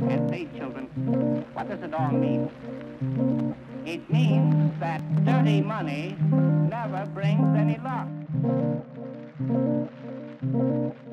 And say, children, what does it all mean? It means that dirty money never brings any luck.